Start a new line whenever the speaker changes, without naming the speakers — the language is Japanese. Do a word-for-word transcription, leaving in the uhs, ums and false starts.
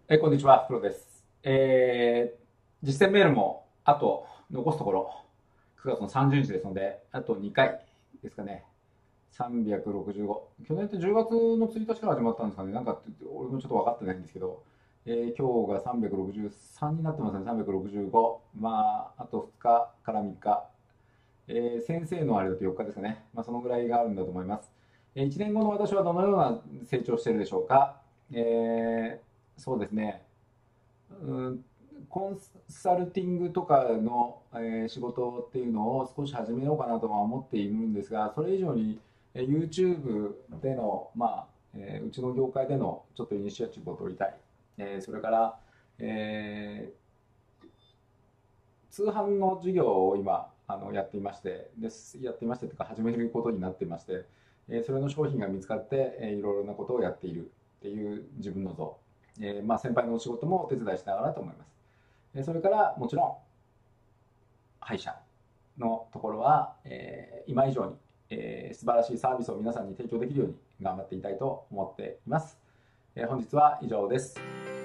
えーこんにちは、黒です。えー実践メールもあと残すところくがつのさんじゅうにちですので、あとにかいですかね。さんびゃくろくじゅうご。去年ってじゅうがつのついたちから始まったんですかね。なんか俺もちょっと分かってないんですけど、えー今日がさんびゃくろくじゅうさんになってますね。さんびゃくろくじゅうご。まあ、あとふつかからみっか。えー先生のあれだとよっかですかね。まあ、そのぐらいがあるんだと思います。えーいちねんごの私はどのような成長しているでしょうか。えーそうですね。うん、コンサルティングとかの、えー仕事っていうのを少し始めようかなとは思っているんですが、それ以上に、えー YouTube での、まあえーうちの業界でのちょっとイニシアチブを取りたい、えーそれから、えー通販の事業を今あのやっていましてですやっていましてというか始めることになっていまして、えーそれの商品が見つかって、えーいろいろなことをやっているっていう自分の像、えーまあ、先輩のお仕事もお手伝いしながらと思います。それからもちろん歯医者のところは、えー今以上に、えー素晴らしいサービスを皆さんに提供できるように頑張っていきたいと思っています。えー本日は以上です。